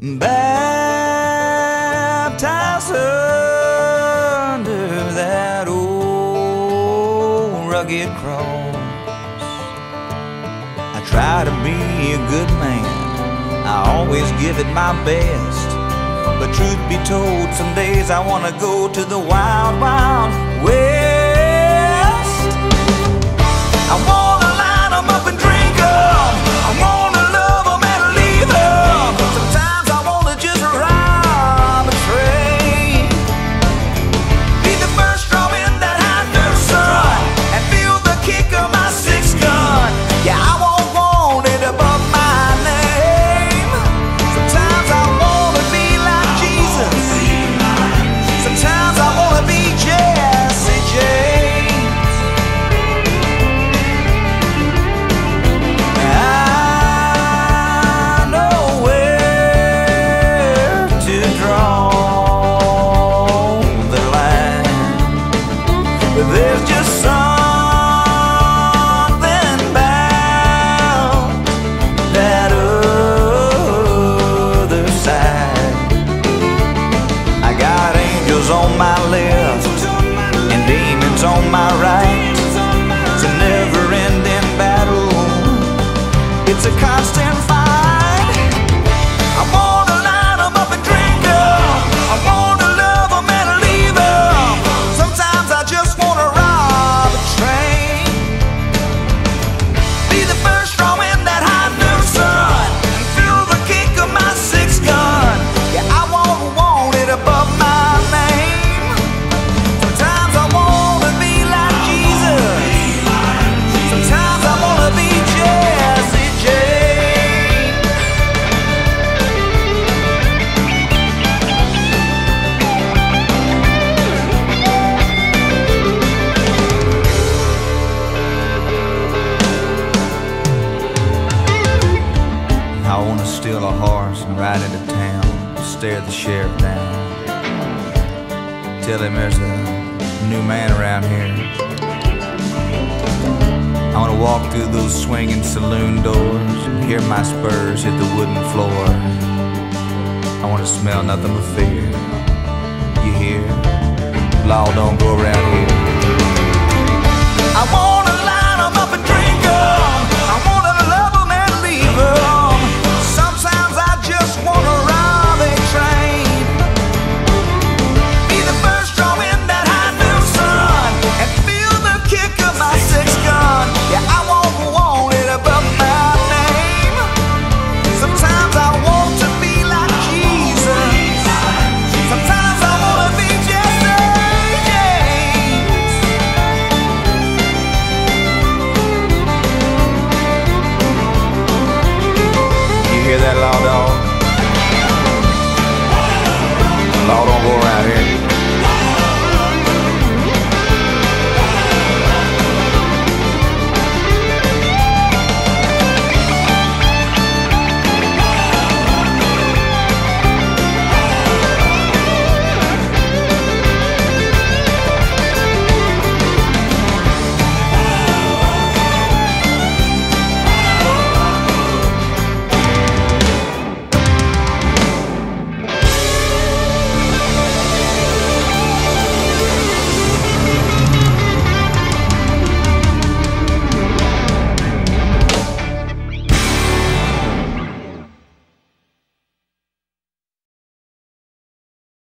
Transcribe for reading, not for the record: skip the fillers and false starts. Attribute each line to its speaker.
Speaker 1: baptized under that old rugged cross. I try to be a good man, I always give it my best, but truth be told, some days I wanna go to the wild, wild west. I wanna line 'em up and drink 'em, I wanna love 'em and leave 'em. Sometimes I wanna just rob a train, be the first straw in that hot dirt sun, and feel the kick of my six gun. Yeah, I won't want it above my name. Sometimes I wanna be like Jesus, sometimes I wanna be Jesse James. I know where to draw the line, but there's just something about that other side. I got angels on my left and demons on my right. It's a never-ending battle, it's a constant fight. I wanna line 'em up and drink 'em, I wanna love 'em and leave 'em. Sometimes I just wanna rob a train, be the first straw in that hot new sun, and feel the kick of my six gun. Yeah, I won't want it above my name. Sometimes I wanna be like Jesus, sometimes I wanna be Jesse James. I wanna steal a horse and ride into town, stare the sheriff down, tell him there's a new man around here. I wanna walk through those swinging saloon doors and hear my spurs hit the wooden floor. I wanna smell nothing but fear. You hear? Law don't go around here. I want